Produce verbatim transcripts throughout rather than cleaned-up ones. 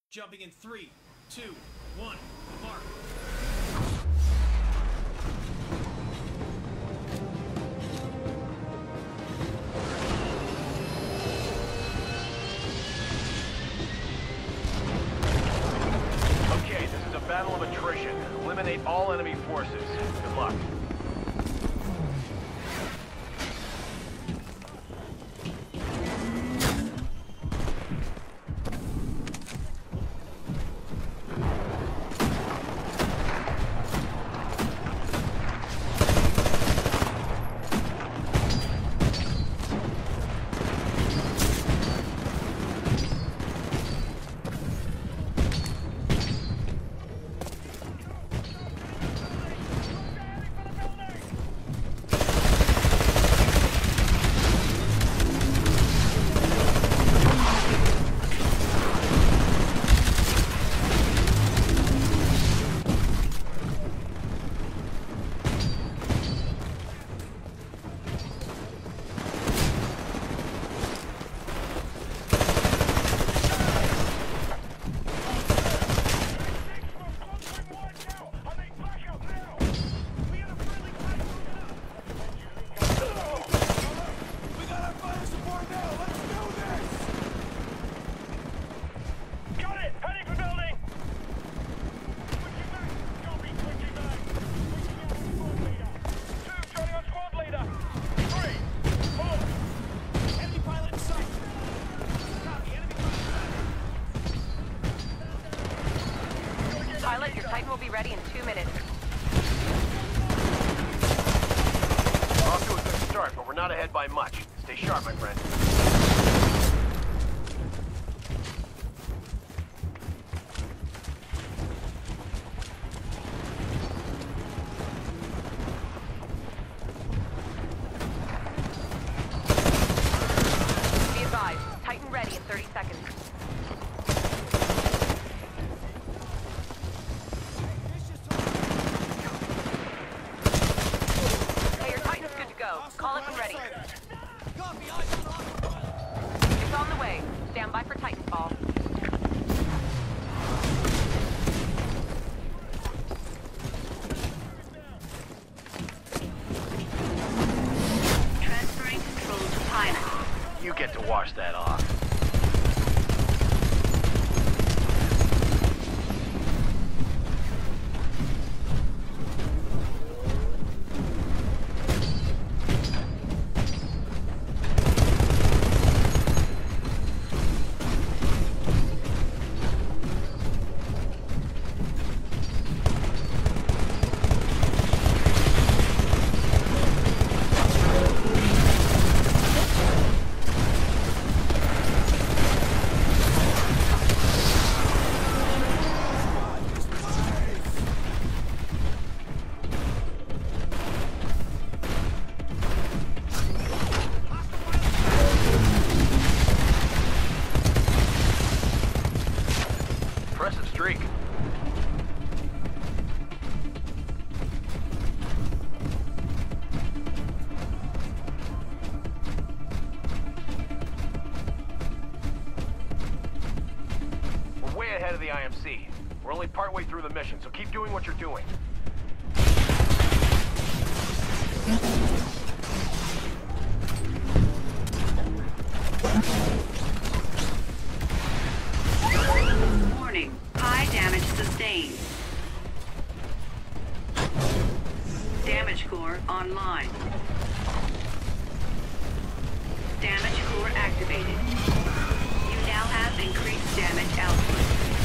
Jumping in three, two, one, mark. Okay, this is a battle of attrition. Eliminate all enemy forces. Good luck. Pilot, your Titan will be ready in two minutes. We're off to a good start, but we're not ahead by much. Stay sharp, my friend. Be advised, Titan ready in thirty seconds. Call it when ready. It's on the way. Stand by for Titanfall. Transferring control to pilot. You get to wash that off. Impressive streak. We're way ahead of the I M C. We're only partway through the mission, so keep doing what you're doing. Warning, high damage sustained. Damage core online. Damage core activated. You now have increased damage output.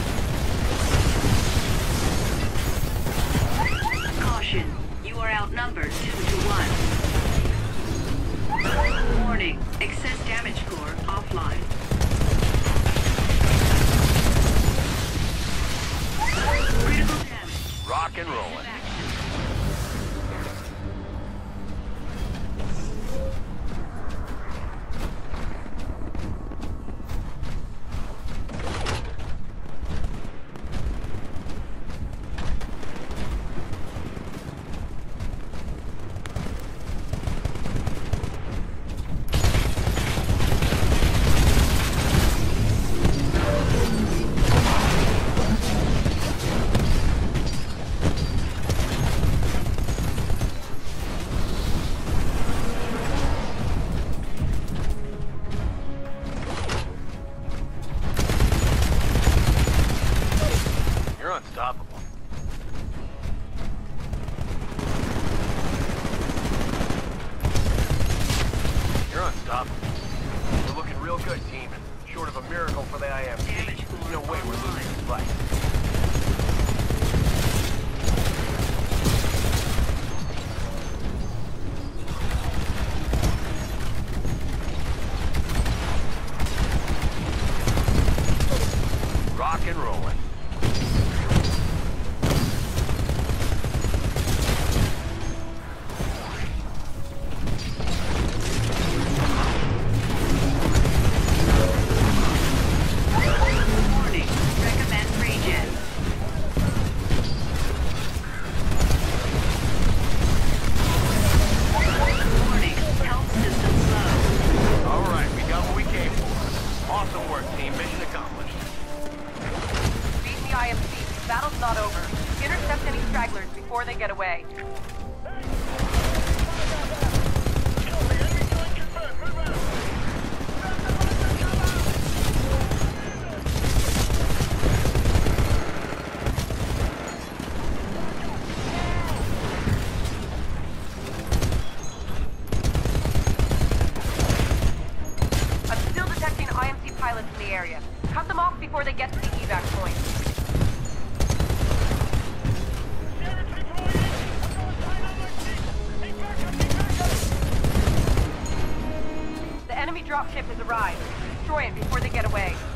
Caution, you are outnumbered two to one. Warning, excess damage core offline. Critical damage. Rock and rolling. You're unstoppable. You're unstoppable. We're looking real good, team. Short of a miracle for the I M C, there's no way we're losing this fight. Rock and rolling. Warning. Recommend regen. Warning. Health system low. All right, we got what we came for. Awesome work, team. Mission accomplished. Beat the I M C. Battle's not over. Intercept any stragglers before they get away. I'm still detecting I M C pilots in the area. Cut them off before they get to the evac point. The enemy dropship has arrived. Destroy it before they get away.